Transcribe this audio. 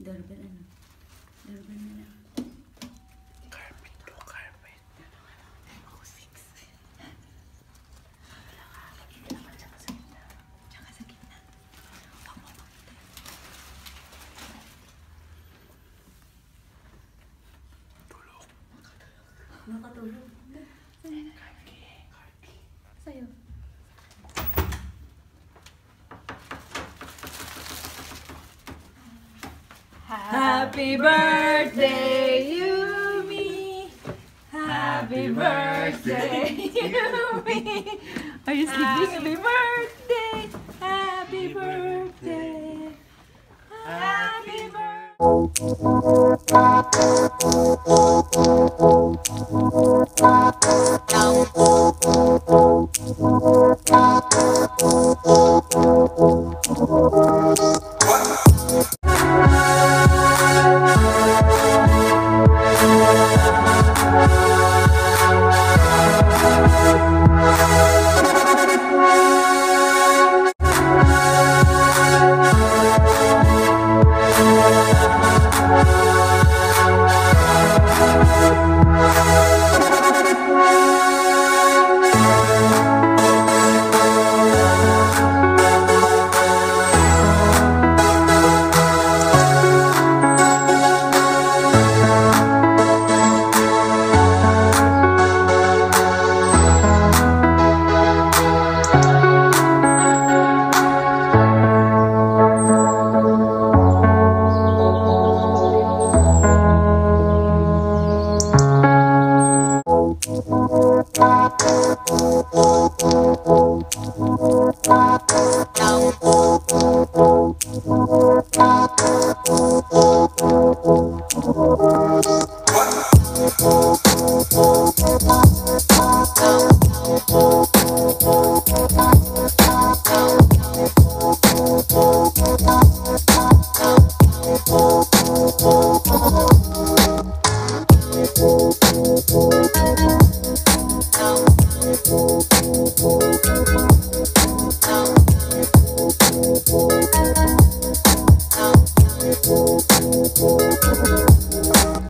Doorbell ano? Doorbell na lang. Carpet to carpet. Ako 6. Tsaka sa gitna. Tsaka sa gitna. Wag mo makita. Tulog. Nakatulog. Karki. Sa'yo. Happy birthday, Yumi! Happy birthday, Yumi! Are you sleeping? Happy birthday! Happy birthday! Happy Oh,